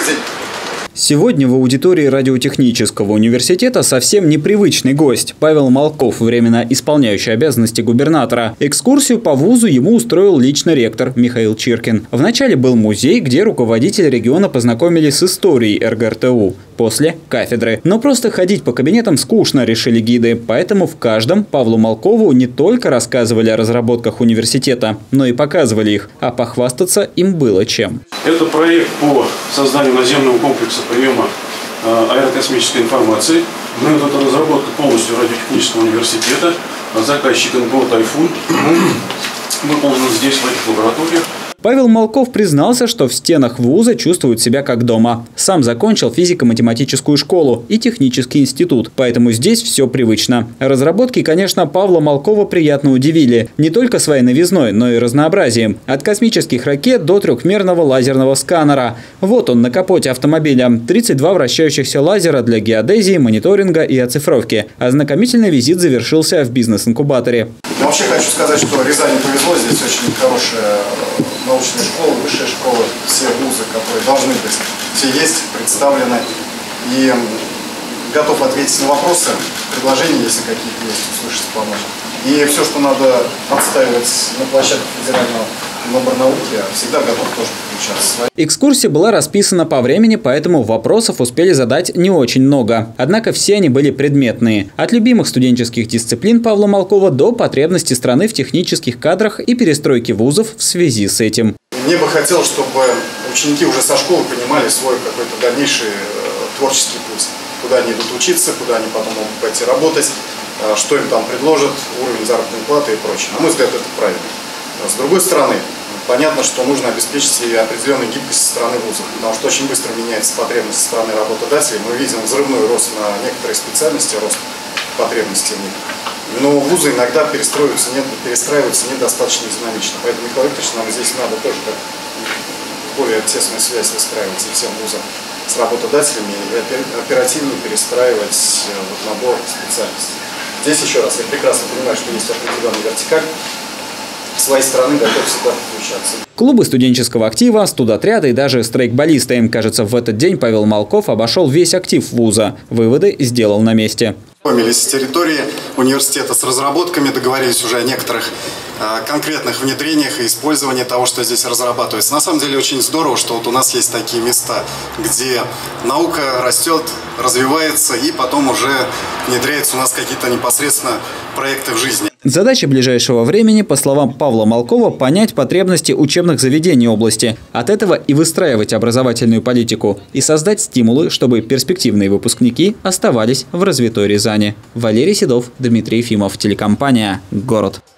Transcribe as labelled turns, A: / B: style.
A: Добрый день.
B: Сегодня в аудитории радиотехнического университета совсем непривычный гость – Павел Малков, временно исполняющий обязанности губернатора. Экскурсию по вузу ему устроил лично ректор Михаил Чиркин. Вначале был музей, где руководители региона познакомили с историей РГРТУ. После – кафедры. Но просто ходить по кабинетам скучно, решили гиды. Поэтому в каждом Павлу Малкову не только рассказывали о разработках университета, но и показывали их. А похвастаться им было чем.
C: Это проект по созданию наземного комплекса приема аэрокосмической информации. Это разработка полностью радиотехнического университета. Заказчик НПО «Тайфун». Выполнен здесь, в этих лабораториях.
B: Павел Малков признался, что в стенах вуза чувствует себя как дома. Сам закончил физико-математическую школу и технический институт, поэтому здесь все привычно. Разработки, конечно, Павла Малкова приятно удивили. Не только своей новизной, но и разнообразием. От космических ракет до трехмерного лазерного сканера. Вот он на капоте автомобиля. 32 вращающихся лазера для геодезии, мониторинга и оцифровки. Ознакомительный визит завершился в бизнес-инкубаторе.
A: Вообще хочу сказать, что Рязани повезло. Здесь очень хорошая научная школа, высшая школа, все вузы, которые должны быть, все есть, представлены. И готов ответить на вопросы, предложения, если какие-то есть, услышать, помочь. И все, что надо отстаивать на площадке федерального Миноборнауки, всегда готов тоже подключаться.
B: Экскурсия была расписана по времени, поэтому вопросов успели задать не очень много. Однако все они были предметные. От любимых студенческих дисциплин Павла Малкова до потребностей страны в технических кадрах и перестройки вузов в связи с этим.
A: Мне бы хотелось, чтобы ученики уже со школы понимали свой какой-то дальнейший творческий путь. Куда они идут учиться, куда они потом могут пойти работать, что им там предложат, уровень заработной платы и прочее. На мой взгляд, это правильно. С другой стороны, понятно, что нужно обеспечить и определенную гибкость со стороны вузов, потому что очень быстро меняется потребность со стороны работодателей. Мы видим взрывной рост на некоторые специальности, рост потребностей в них. Но вузы иногда перестраиваются недостаточно динамично. Поэтому, Михаил Викторович, нам здесь надо тоже как более тесную связь выстраивать всем вузам с работодателями и оперативно перестраивать набор специальностей. Здесь еще раз, я прекрасно понимаю, что есть определенная вертикаль. С своей стороны готов всегда подключаться.
B: Клубы студенческого актива, студотряды и даже стрейкболисты. Кажется, в этот день Павел Малков обошел весь актив вуза. Выводы сделал на месте.
A: Познакомились с территорией университета, с разработками, договорились уже о некоторых конкретных внедрениях и использовании того, что здесь разрабатывается. На самом деле очень здорово, что вот у нас есть такие места, где наука растет, развивается и потом уже внедряются у нас какие-то непосредственно проекты в жизни.
B: Задача ближайшего времени, по словам Павла Малкова, понять потребности учебных заведений области. От этого и выстраивать образовательную политику. И создать стимулы, чтобы перспективные выпускники оставались в развитой Рязани. Валерий Седов, Дмитрий Ефимов, телекомпания «Город».